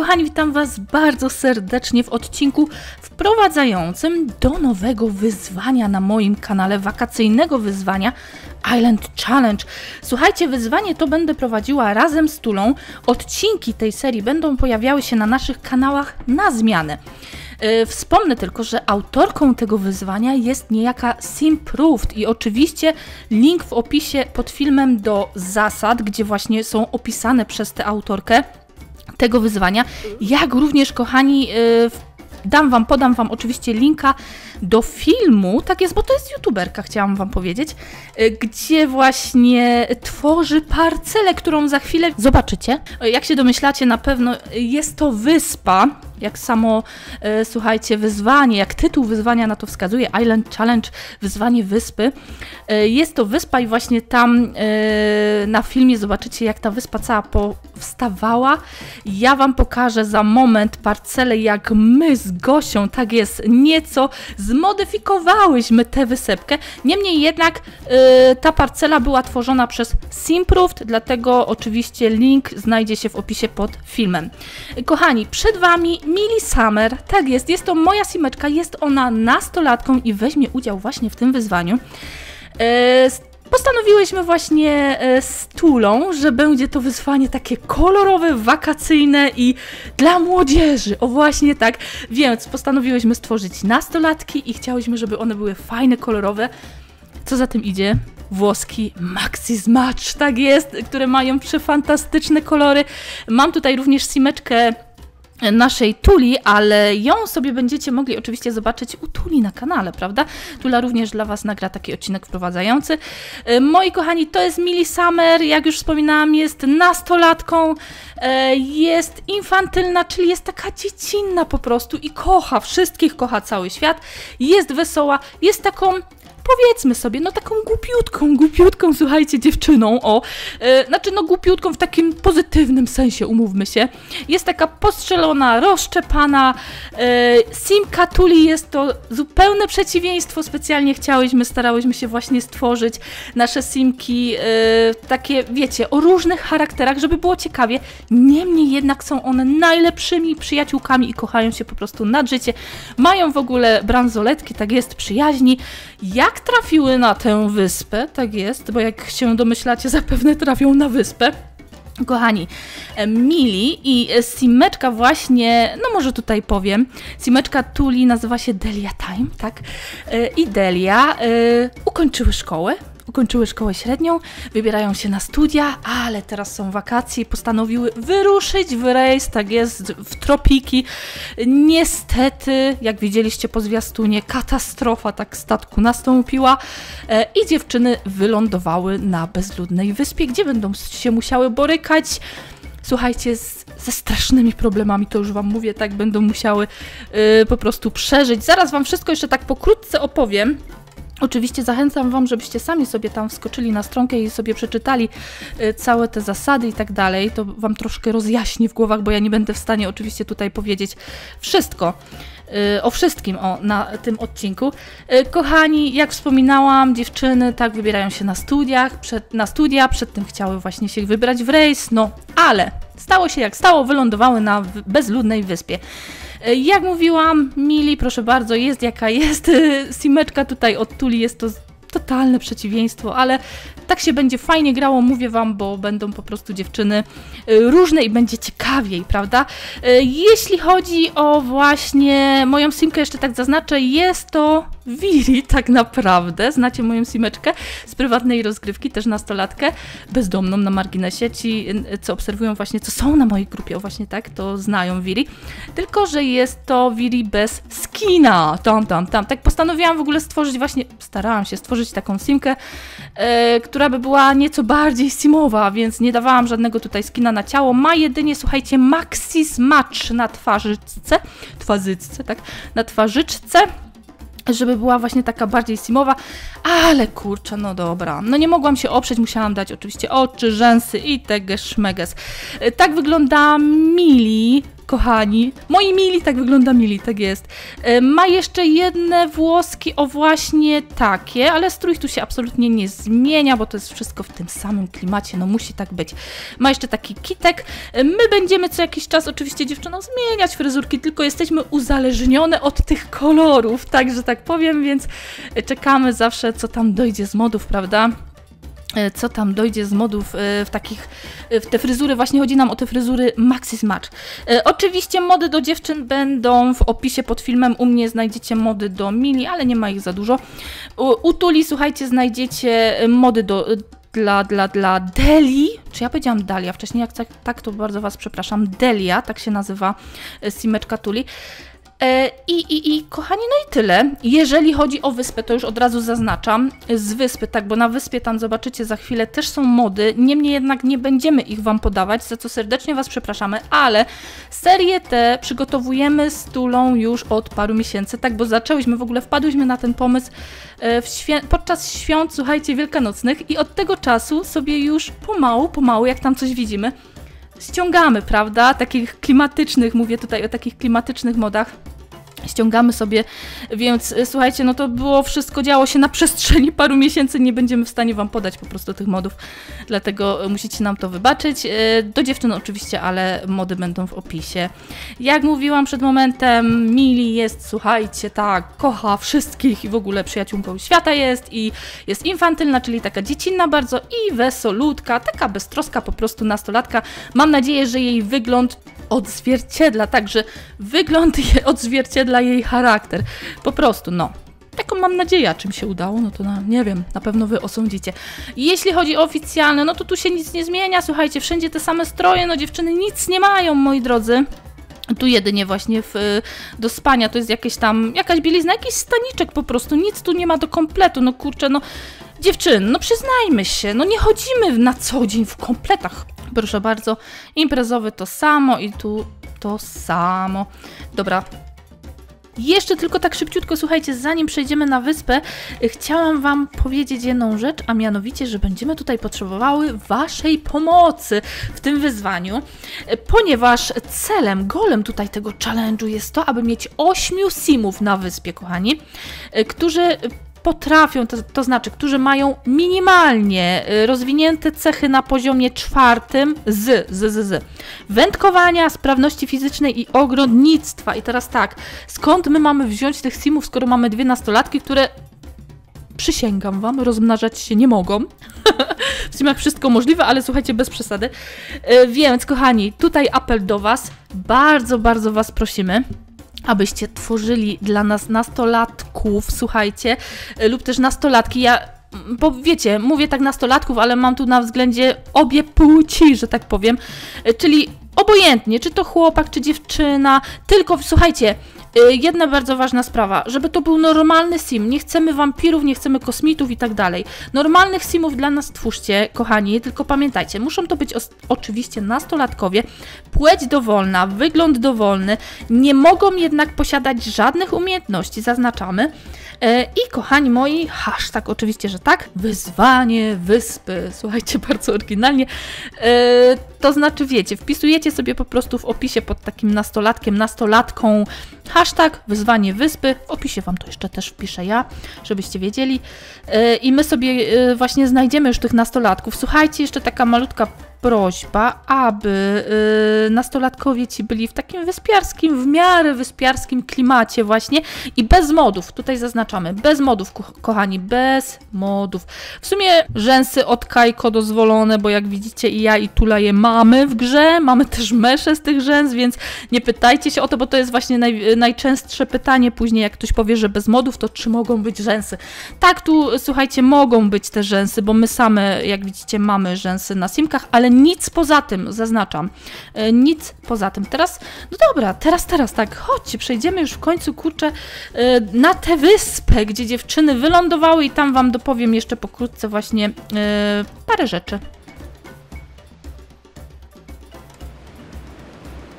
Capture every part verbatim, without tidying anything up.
kochani, witam Was bardzo serdecznie w odcinku wprowadzającym do nowego wyzwania na moim kanale, wakacyjnego wyzwania Island Challenge. Słuchajcie, wyzwanie to będę prowadziła razem z Tulą. Odcinki tej serii będą pojawiały się na naszych kanałach na zmianę. Yy, wspomnę tylko, że autorką tego wyzwania jest niejaka Simproved i oczywiście link w opisie pod filmem do zasad, gdzie właśnie są opisane przez tę autorkę tego wyzwania, jak również, kochani, yy, dam wam, podam wam oczywiście linka do filmu, tak jest, bo to jest youtuberka, chciałam wam powiedzieć, yy, gdzie właśnie tworzy parcelę, którą za chwilę zobaczycie. Jak się domyślacie, na pewno jest to wyspa, jak samo, e, słuchajcie, wyzwanie, jak tytuł wyzwania na to wskazuje, Island Challenge, wyzwanie wyspy. E, jest to wyspa i właśnie tam e, na filmie zobaczycie, jak ta wyspa cała powstawała. Ja wam pokażę za moment parcelę, jak my z Gosią, tak jest, nieco zmodyfikowałyśmy tę wysepkę. Niemniej jednak e, ta parcela była tworzona przez Simproved, dlatego oczywiście link znajdzie się w opisie pod filmem. Kochani, przed wami Mili Summer, tak jest, jest to moja simeczka, jest ona nastolatką i weźmie udział właśnie w tym wyzwaniu. E, postanowiłyśmy właśnie e, z Tulą, że będzie to wyzwanie takie kolorowe, wakacyjne i dla młodzieży, o właśnie tak, więc postanowiłyśmy stworzyć nastolatki i chciałyśmy, żeby one były fajne, kolorowe. Co za tym idzie? Włoski Maxi Match, tak jest, które mają przefantastyczne kolory. Mam tutaj również simeczkę naszej Tuli, ale ją sobie będziecie mogli oczywiście zobaczyć u Tuli na kanale, prawda? Tula również dla Was nagra taki odcinek wprowadzający. Moi kochani, to jest Mili Summer, jak już wspominałam, jest nastolatką, jest infantylna, czyli jest taka dziecinna po prostu i kocha wszystkich, kocha cały świat, jest wesoła, jest taką, powiedzmy sobie, no taką głupiutką, głupiutką, słuchajcie, dziewczyną, o, yy, znaczy no głupiutką w takim pozytywnym sensie, umówmy się. Jest taka postrzelona, rozszczepana, yy, simka Tuli jest to zupełne przeciwieństwo, specjalnie chciałyśmy, starałyśmy się właśnie stworzyć nasze simki, yy, takie, wiecie, o różnych charakterach, żeby było ciekawie, niemniej jednak są one najlepszymi przyjaciółkami i kochają się po prostu nad życie, mają w ogóle bransoletki, tak jest, przyjaźni. Jak trafiły na tę wyspę, tak jest, bo jak się domyślacie, zapewne trafią na wyspę. Kochani, Mili i simeczka właśnie, no może tutaj powiem, simeczka Tuli nazywa się Delia Time, tak? I Delia y, ukończyły szkołę. Ukończyły szkołę średnią, wybierają się na studia, ale teraz są wakacje i postanowiły wyruszyć w rejs, tak jest, w tropiki. Niestety, jak widzieliście po zwiastunie, katastrofa tak statku nastąpiła e, i dziewczyny wylądowały na bezludnej wyspie, gdzie będą się musiały borykać, słuchajcie, z, ze strasznymi problemami, to już wam mówię, tak, będą musiały e, po prostu przeżyć. Zaraz wam wszystko jeszcze tak pokrótce opowiem. Oczywiście zachęcam wam, żebyście sami sobie tam wskoczyli na stronkę i sobie przeczytali y, całe te zasady i tak dalej. To wam troszkę rozjaśni w głowach, bo ja nie będę w stanie oczywiście tutaj powiedzieć wszystko. Y, o wszystkim o, na tym odcinku. Y, kochani, jak wspominałam, dziewczyny tak wybierają się na studiach, przed, na studia, przed tym chciały właśnie się wybrać w rejs, no ale stało się jak stało, wylądowały na bezludnej wyspie. Jak mówiłam, Mili, proszę bardzo, jest jaka jest, simeczka tutaj od Tuli, jest to totalne przeciwieństwo, ale tak się będzie fajnie grało, mówię wam, bo będą po prostu dziewczyny różne i będzie ciekawiej, prawda? Jeśli chodzi o właśnie moją simkę, jeszcze tak zaznaczę, jest to Wiri tak naprawdę, znacie moją simeczkę z prywatnej rozgrywki, też nastolatkę, bezdomną na marginesie, ci co obserwują właśnie, co są na mojej grupie, o właśnie tak, to znają Wiri, tylko że jest to Wiri bez skina, tam, tam, tam, tak postanowiłam w ogóle stworzyć właśnie, starałam się stworzyć taką simkę, e, która by była nieco bardziej simowa, więc nie dawałam żadnego tutaj skina na ciało, ma jedynie, słuchajcie, Maxi Match na twarzyczce, twarzyczce, tak, na twarzyczce, żeby była właśnie taka bardziej simowa, ale kurczę, no dobra, no nie mogłam się oprzeć, musiałam dać oczywiście oczy, rzęsy i teges szmeges. Tak wygląda Mili kochani. Moi mili, tak wygląda mili, tak jest. Ma jeszcze jedne włoski, o właśnie takie, ale strój tu się absolutnie nie zmienia, bo to jest wszystko w tym samym klimacie, no musi tak być. Ma jeszcze taki kitek. My będziemy co jakiś czas oczywiście dziewczynom zmieniać fryzurki, tylko jesteśmy uzależnione od tych kolorów, tak, że tak powiem, więc czekamy zawsze, co tam dojdzie z modów, prawda? Co tam dojdzie z modów w takich, w te fryzury, właśnie chodzi nam o te fryzury Maxi Match. Oczywiście mody do dziewczyn będą w opisie pod filmem, u mnie znajdziecie mody do mili, ale nie ma ich za dużo. U, u Tuli, słuchajcie, znajdziecie mody do... Dla, dla, dla Deli, czy ja powiedziałam Dalia wcześniej, jak tak, tak to bardzo Was przepraszam, Delia, tak się nazywa simeczka Tuli. I, i, I kochani, no i tyle. Jeżeli chodzi o wyspę, to już od razu zaznaczam, z wyspy, tak, bo na wyspie tam zobaczycie za chwilę też są mody, niemniej jednak nie będziemy ich Wam podawać, za co serdecznie Was przepraszamy, ale serię tę przygotowujemy z Tulą już od paru miesięcy, tak, bo zaczęłyśmy, w ogóle wpadłyśmy na ten pomysł w świę podczas świąt, słuchajcie, wielkanocnych i od tego czasu sobie już pomału, pomału, jak tam coś widzimy, ściągamy, prawda, takich klimatycznych, mówię tutaj o takich klimatycznych modach, ściągamy sobie, więc słuchajcie, no to było wszystko, działo się na przestrzeni paru miesięcy, nie będziemy w stanie Wam podać po prostu tych modów, dlatego musicie nam to wybaczyć. Do dziewczyn oczywiście, ale mody będą w opisie. Jak mówiłam przed momentem, Mili jest, słuchajcie, tak, kocha wszystkich i w ogóle przyjaciółką świata jest i jest infantylna, czyli taka dziecinna bardzo i wesolutka, taka beztroska po prostu nastolatka. Mam nadzieję, że jej wygląd odzwierciedla, także wygląd je odzwierciedla jej charakter. Po prostu, no. Taką mam nadzieję, czym się udało, no to na, nie wiem, na pewno Wy osądzicie. Jeśli chodzi o oficjalne, no to tu się nic nie zmienia, słuchajcie, wszędzie te same stroje, no dziewczyny nic nie mają, moi drodzy. Tu jedynie właśnie w, do spania to jest jakieś tam, jakaś bielizna, jakiś staniczek po prostu, nic tu nie ma do kompletu, no kurczę, no dziewczyny, no przyznajmy się, no nie chodzimy na co dzień w kompletach. Proszę bardzo, imprezowy to samo i tu to samo. Dobra. Jeszcze tylko tak szybciutko, słuchajcie, zanim przejdziemy na wyspę, chciałam Wam powiedzieć jedną rzecz, a mianowicie, że będziemy tutaj potrzebowały Waszej pomocy w tym wyzwaniu, ponieważ celem, golem tutaj tego challenge'u jest to, aby mieć ośmiu simów na wyspie, kochani, którzy potrafią, to, to znaczy, którzy mają minimalnie rozwinięte cechy na poziomie czwartym z, z, z, z wędkowania, sprawności fizycznej i ogrodnictwa. I teraz tak, skąd my mamy wziąć tych simów, skoro mamy dwie nastolatki, które, przysięgam Wam, rozmnażać się nie mogą. W sumie jak wszystko możliwe, ale słuchajcie, bez przesady. Więc, kochani, tutaj apel do Was. Bardzo, bardzo Was prosimy, abyście tworzyli dla nas nastolatków, słuchajcie, lub też nastolatki. Ja, bo wiecie, mówię tak nastolatków, ale mam tu na względzie obie płci, że tak powiem, czyli obojętnie, czy to chłopak, czy dziewczyna, tylko słuchajcie, jedna bardzo ważna sprawa, żeby to był normalny sim, nie chcemy wampirów, nie chcemy kosmitów i tak dalej. Normalnych simów dla nas twórzcie, kochani, tylko pamiętajcie, muszą to być oczywiście nastolatkowie, płeć dowolna, wygląd dowolny, nie mogą jednak posiadać żadnych umiejętności, zaznaczamy. I kochani moi, hashtag oczywiście, że tak, wyzwanie wyspy, słuchajcie, bardzo oryginalnie, to znaczy wiecie, wpisujecie sobie po prostu w opisie pod takim nastolatkiem, nastolatką, hashtag wyzwanie wyspy, w opisie Wam to jeszcze też wpiszę ja, żebyście wiedzieli i my sobie właśnie znajdziemy już tych nastolatków. Słuchajcie, jeszcze taka malutka prośba, aby yy, nastolatkowie ci byli w takim wyspiarskim, w miarę wyspiarskim klimacie właśnie i bez modów, tutaj zaznaczamy, bez modów, ko kochani, bez modów. W sumie rzęsy od Kajko dozwolone, bo jak widzicie i ja i Tula je mamy w grze, mamy też mesze z tych rzęs, więc nie pytajcie się o to, bo to jest właśnie naj najczęstsze pytanie później, jak ktoś powie, że bez modów, to czy mogą być rzęsy? Tak, tu słuchajcie, mogą być te rzęsy, bo my same, jak widzicie, mamy rzęsy na simkach, ale nic poza tym, zaznaczam, e, nic poza tym. Teraz, no dobra, teraz, teraz, tak, chodźcie, przejdziemy już w końcu, kurczę, e, na tę wyspę, gdzie dziewczyny wylądowały i tam Wam dopowiem jeszcze pokrótce właśnie e, parę rzeczy.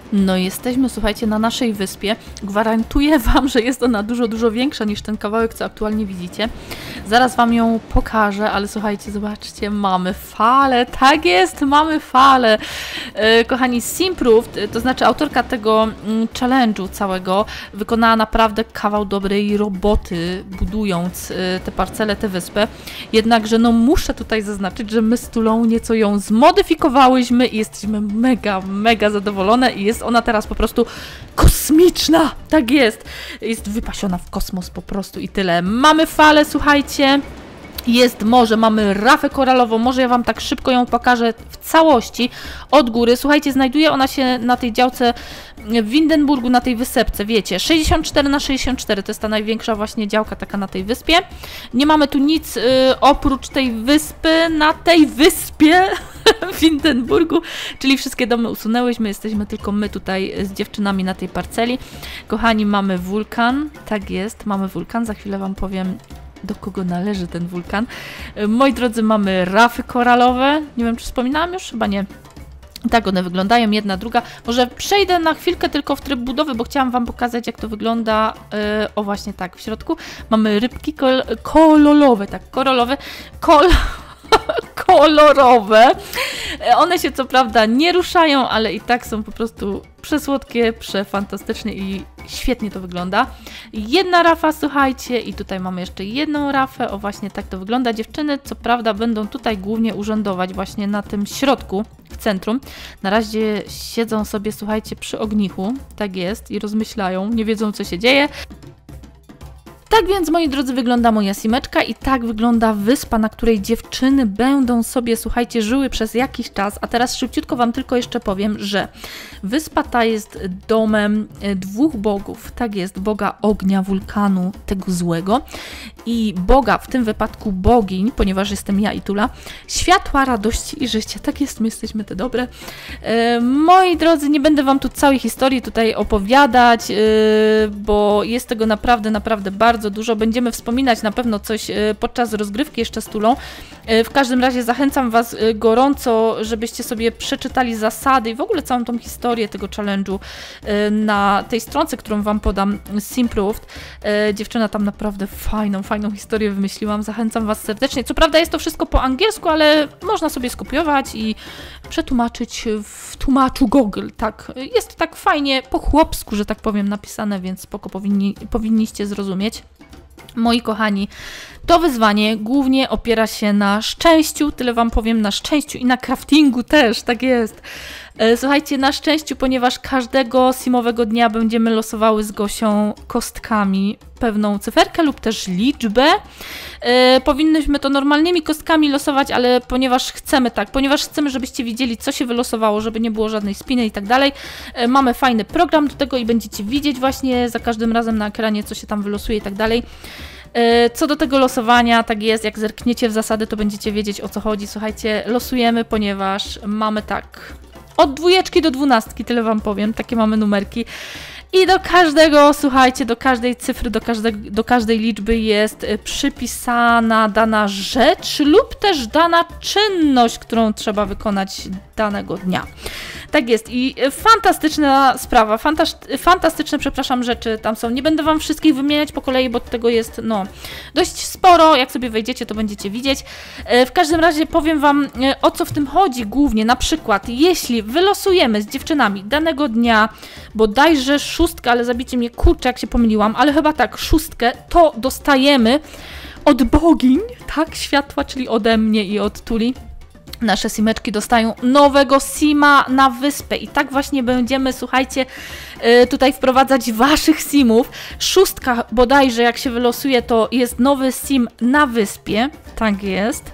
No jesteśmy, słuchajcie, na naszej wyspie. Gwarantuję Wam, że jest ona dużo, dużo większa niż ten kawałek, co aktualnie widzicie. Zaraz Wam ją pokażę, ale słuchajcie, zobaczcie, mamy falę. Tak jest, mamy falę. E, kochani, Simproved, to znaczy autorka tego mm, challenge'u całego, wykonała naprawdę kawał dobrej roboty, budując e, te parcele, tę wyspę. Jednakże, no muszę tutaj zaznaczyć, że my z Tulą nieco ją zmodyfikowałyśmy i jesteśmy mega, mega zadowolone i jest ona teraz po prostu kosmiczna. Tak jest. Jest wypasiona w kosmos po prostu i tyle. Mamy falę, słuchajcie. Jest morze, mamy rafę koralową, może ja Wam tak szybko ją pokażę w całości od góry. Słuchajcie, znajduje ona się na tej działce w Windenburgu, na tej wysepce, wiecie, sześćdziesiąt cztery na sześćdziesiąt cztery, to jest ta największa właśnie działka taka na tej wyspie. Nie mamy tu nic y, oprócz tej wyspy, na tej wyspie w Windenburgu, czyli wszystkie domy usunęłyśmy, jesteśmy tylko my tutaj z dziewczynami na tej parceli. Kochani, mamy wulkan, tak jest, mamy wulkan, za chwilę Wam powiem, do kogo należy ten wulkan. Moi drodzy, mamy rafy koralowe. Nie wiem, czy wspominałam już? Chyba nie. Tak one wyglądają, jedna, druga. Może przejdę na chwilkę tylko w tryb budowy, bo chciałam Wam pokazać, jak to wygląda. Yy, o, właśnie tak, w środku mamy rybki kol kolorowe, tak, koralowe. Kol kolorowe. One się co prawda nie ruszają, ale i tak są po prostu przesłodkie, przefantastyczne i świetnie to wygląda. Jedna rafa, słuchajcie, i tutaj mamy jeszcze jedną rafę. O, właśnie tak to wygląda. Dziewczyny co prawda będą tutaj głównie urzędować właśnie na tym środku, w centrum. Na razie siedzą sobie, słuchajcie, przy ognichu, tak jest, i rozmyślają, nie wiedzą, co się dzieje. Tak więc, moi drodzy, wygląda moja simeczka i tak wygląda wyspa, na której dziewczyny będą sobie, słuchajcie, żyły przez jakiś czas. A teraz szybciutko Wam tylko jeszcze powiem, że wyspa ta jest domem dwóch bogów. Tak jest, boga ognia, wulkanu, tego złego, i boga, w tym wypadku bogiń, ponieważ jestem ja i Tula, światła, radości i życia. Tak jest, my jesteśmy te dobre. E, moi drodzy, nie będę Wam tu całej historii tutaj opowiadać, e, bo jest tego naprawdę, naprawdę bardzo dużo. Będziemy wspominać na pewno coś e, podczas rozgrywki jeszcze z Tulą. E, w każdym razie zachęcam Was e, gorąco, żebyście sobie przeczytali zasady i w ogóle całą tą historię tego challenge'u e, na tej stronce, którą Wam podam, Simproved. E, dziewczyna tam naprawdę fajną, fajną historię wymyśliłam. Zachęcam Was serdecznie. Co prawda jest to wszystko po angielsku, ale można sobie skopiować i przetłumaczyć w tłumaczu Google. Tak, jest tak fajnie po chłopsku, że tak powiem, napisane, więc spoko powinni, powinniście zrozumieć. Moi kochani, to wyzwanie głównie opiera się na szczęściu, tyle Wam powiem, na szczęściu i na craftingu też, tak jest. Słuchajcie, na szczęściu, ponieważ każdego simowego dnia będziemy losowały z Gosią kostkami pewną cyferkę lub też liczbę. E, powinnyśmy to normalnymi kostkami losować, ale ponieważ chcemy tak, ponieważ chcemy, żebyście widzieli, co się wylosowało, żeby nie było żadnej spiny i tak dalej, e, mamy fajny program do tego i będziecie widzieć właśnie za każdym razem na ekranie, co się tam wylosuje i tak dalej. Co do tego losowania, tak jest, jak zerkniecie w zasady, to będziecie wiedzieć, o co chodzi. Słuchajcie, losujemy, ponieważ mamy tak od dwójeczki do dwunastki, tyle Wam powiem, takie mamy numerki. I do każdego, słuchajcie, do każdej cyfry, do każdej, do każdej liczby jest przypisana dana rzecz lub też dana czynność, którą trzeba wykonać danego dnia. Tak jest i fantastyczna sprawa, fantastyczne, przepraszam, rzeczy tam są. Nie będę Wam wszystkich wymieniać po kolei, bo tego jest, no, dość sporo. Jak sobie wejdziecie, to będziecie widzieć. W każdym razie powiem Wam, o co w tym chodzi głównie. Na przykład, jeśli wylosujemy z dziewczynami danego dnia bodajże szóstkę, ale zabicie mnie, kurczę, jak się pomyliłam, ale chyba tak, szóstkę, to dostajemy od bogiń, tak, światła, czyli ode mnie i od Tuli. Nasze simeczki dostają nowego sima na wyspę i tak właśnie będziemy, słuchajcie, tutaj wprowadzać waszych simów. Szóstka bodajże, jak się wylosuje, to jest nowy sim na wyspie, tak jest.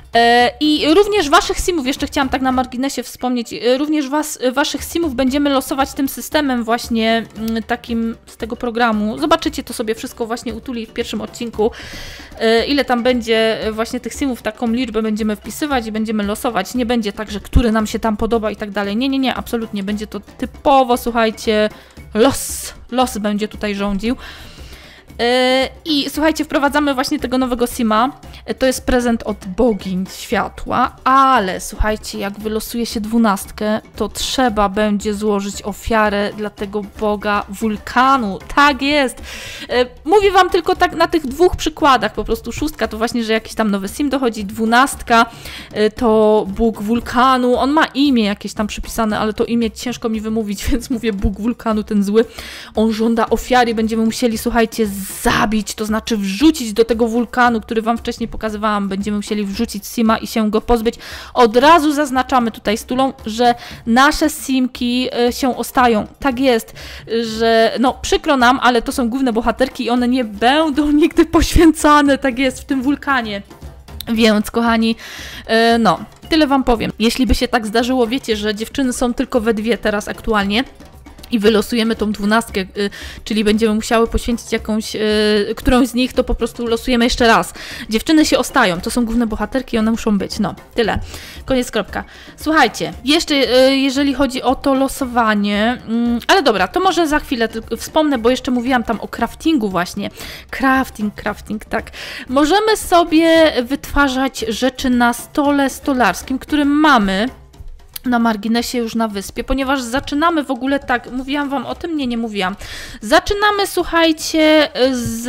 I również waszych simów, jeszcze chciałam tak na marginesie wspomnieć, również was, waszych simów będziemy losować tym systemem właśnie takim z tego programu. Zobaczycie to sobie wszystko właśnie u Tuli w pierwszym odcinku, ile tam będzie właśnie tych simów, taką liczbę będziemy wpisywać i będziemy losować. Nie będzie tak, że który nam się tam podoba i tak dalej. Nie, nie, nie, absolutnie. Będzie to typowo, słuchajcie, los, los będzie tutaj rządził. I słuchajcie, wprowadzamy właśnie tego nowego sima. To jest prezent od bogiń światła, ale słuchajcie, jak wylosuje się dwunastkę, to trzeba będzie złożyć ofiarę dla tego boga wulkanu. Tak jest! Mówię wam tylko tak na tych dwóch przykładach, po prostu szóstka to właśnie, że jakiś tam nowy sim dochodzi, dwunastka to bóg wulkanu, on ma imię jakieś tam przypisane, ale to imię ciężko mi wymówić, więc mówię bóg wulkanu, ten zły. On żąda ofiary, będziemy musieli, słuchajcie, zabić, to znaczy wrzucić do tego wulkanu, który wam wcześniej pokazywałam, będziemy musieli wrzucić sima i się go pozbyć. Od razu zaznaczamy tutaj z Tulą, że nasze simki się ostają. Tak jest, że no przykro nam, ale to są główne bohaterki i one nie będą nigdy poświęcane, tak jest, w tym wulkanie. Więc kochani, no, tyle wam powiem. Jeśli by się tak zdarzyło, wiecie, że dziewczyny są tylko we dwie teraz aktualnie, i wylosujemy tą dwunastkę, y, czyli będziemy musiały poświęcić jakąś, y, którąś z nich, to po prostu losujemy jeszcze raz. Dziewczyny się ostają, to są główne bohaterki, one muszą być. No, tyle. Koniec, kropka. Słuchajcie, jeszcze y, jeżeli chodzi o to losowanie, y, ale dobra, to może za chwilę tylko wspomnę, bo jeszcze mówiłam tam o craftingu właśnie. Crafting, crafting, tak. Możemy sobie wytwarzać rzeczy na stole stolarskim, który mamy na marginesie już na wyspie, ponieważ zaczynamy w ogóle tak, mówiłam wam o tym? Nie, nie mówiłam. Zaczynamy, słuchajcie, z,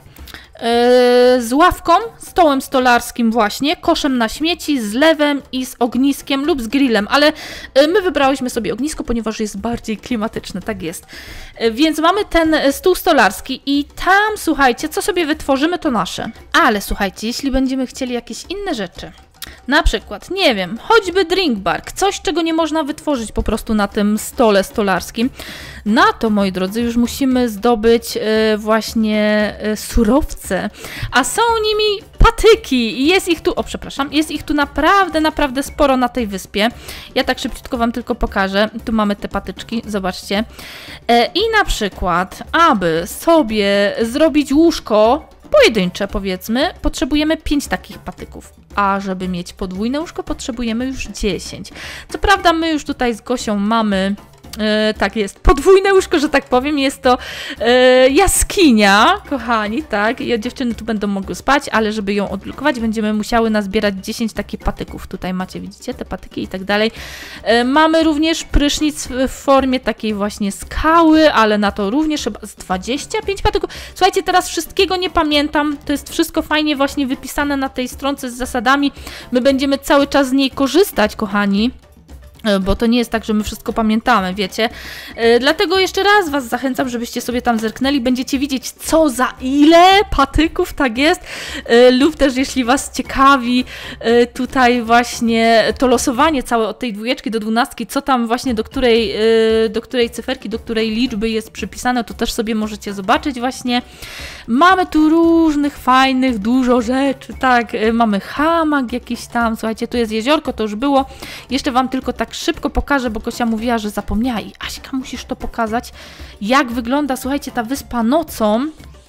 yy, z ławką, stołem stolarskim właśnie, koszem na śmieci, z lewem i z ogniskiem lub z grillem, ale yy, my wybrałyśmy sobie ognisko, ponieważ jest bardziej klimatyczne, tak jest. Yy, więc mamy ten stół stolarski i tam, słuchajcie, co sobie wytworzymy, to nasze. Ale słuchajcie, jeśli będziemy chcieli jakieś inne rzeczy, na przykład, nie wiem, choćby drink bar, coś, czego nie można wytworzyć po prostu na tym stole stolarskim. Na to, moi drodzy, już musimy zdobyć y, właśnie y, surowce, a są nimi patyki i jest ich tu, o przepraszam, jest ich tu naprawdę, naprawdę sporo na tej wyspie. Ja tak szybciutko wam tylko pokażę. Tu mamy te patyczki, zobaczcie. E, I na przykład, aby sobie zrobić łóżko pojedyncze, powiedzmy, potrzebujemy pięć takich patyków, a żeby mieć podwójne łóżko, potrzebujemy już dziesięć. Co prawda my już tutaj z Gosią mamy, e, tak jest, podwójne łóżko, że tak powiem, jest to e, jaskinia, kochani, tak, i dziewczyny tu będą mogły spać, ale żeby ją odblokować, będziemy musiały nazbierać dziesięć takich patyków. Tutaj macie, widzicie, te patyki i tak dalej. E, mamy również prysznic w formie takiej właśnie skały, ale na to również chyba z dwadzieścia pięć patyków. Słuchajcie, teraz wszystkiego nie pamiętam, to jest wszystko fajnie właśnie wypisane na tej stronce z zasadami. My będziemy cały czas z niej korzystać, kochani, bo to nie jest tak, że my wszystko pamiętamy, wiecie. Yy, dlatego jeszcze raz was zachęcam, żebyście sobie tam zerknęli, będziecie widzieć, co za ile patyków, tak jest, yy, lub też jeśli was ciekawi yy, tutaj właśnie to losowanie całe od tej dwójeczki do dwunastki, co tam właśnie do której, yy, do której cyferki, do której liczby jest przypisane, to też sobie możecie zobaczyć właśnie. Mamy tu różnych fajnych, dużo rzeczy, tak, yy, mamy hamak jakiś tam, słuchajcie, tu jest jeziorko, to już było, jeszcze wam tylko tak szybko pokażę, bo Gosia mówiła, że zapomniała i Aśka, musisz to pokazać, jak wygląda, słuchajcie, ta wyspa nocą,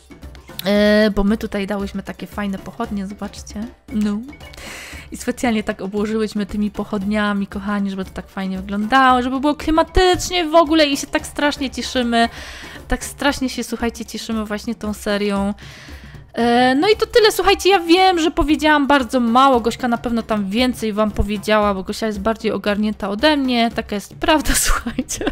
yy, bo my tutaj dałyśmy takie fajne pochodnie, zobaczcie, no, i specjalnie tak obłożyłyśmy tymi pochodniami, kochani, żeby to tak fajnie wyglądało, żeby było klimatycznie w ogóle i się tak strasznie cieszymy, tak strasznie się, słuchajcie, cieszymy właśnie tą serią. No i to tyle, słuchajcie, ja wiem, że powiedziałam bardzo mało, Gośka na pewno tam więcej wam powiedziała, bo Gosia jest bardziej ogarnięta ode mnie, taka jest prawda, słuchajcie.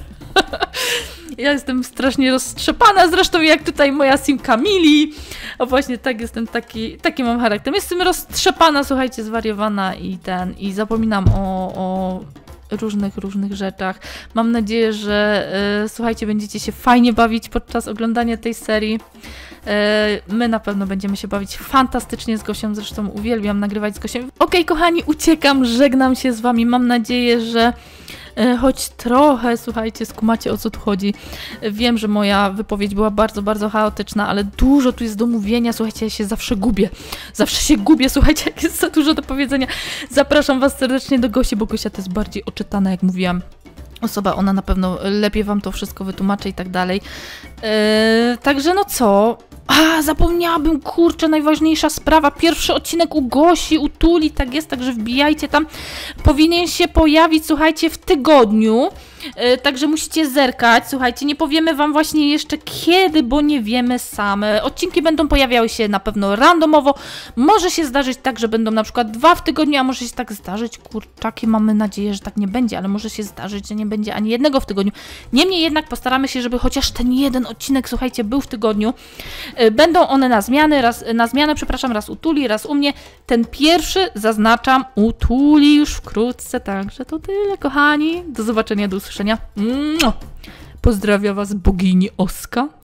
Ja jestem strasznie roztrzepana, zresztą jak tutaj moja simka Mili, o właśnie tak jestem, taki, taki mam charakter, jestem roztrzepana, słuchajcie, zwariowana i ten, i zapominam o... o różnych, różnych rzeczach. Mam nadzieję, że y, słuchajcie, będziecie się fajnie bawić podczas oglądania tej serii. Y, my na pewno będziemy się bawić fantastycznie z Gosią, zresztą uwielbiam nagrywać z Gosią. Okej, kochani, uciekam, żegnam się z wami. Mam nadzieję, że y, choć trochę, słuchajcie, skumacie, o co tu chodzi. Y, wiem, że moja wypowiedź była bardzo, bardzo chaotyczna, ale dużo tu jest do mówienia. Słuchajcie, ja się zawsze gubię. Zawsze się gubię, słuchajcie, jak jest za dużo do powiedzenia. Zapraszam was serdecznie do Gosi, bo Gosia to jest bardziej oczytana, jak mówiłam, osoba, ona na pewno lepiej wam to wszystko wytłumaczy i tak dalej. Yy, także no co? A, zapomniałabym, kurczę, najważniejsza sprawa. Pierwszy odcinek u Gosi, u Tuli, tak jest, także wbijajcie tam. Powinien się pojawić, słuchajcie, w tygodniu. Yy, także musicie zerkać. Słuchajcie, nie powiemy wam właśnie jeszcze kiedy, bo nie wiemy same. Odcinki będą pojawiały się na pewno randomowo. Może się zdarzyć tak, że będą na przykład dwa w tygodniu, a może się tak zdarzyć, kurczaki, mamy nadzieję, że tak nie będzie, ale może się zdarzyć, że nie będzie ani jednego w tygodniu. Niemniej jednak postaramy się, żeby chociaż ten jeden odcinek, słuchajcie, był w tygodniu. Yy, będą one na zmiany, raz, na zmianę, przepraszam, raz u Tuli, raz u mnie. Ten pierwszy, zaznaczam, u Tuli już wkrótce, także to tyle, kochani. Do zobaczenia, do usłyszenia. Pozdrawiam was bogini Oska.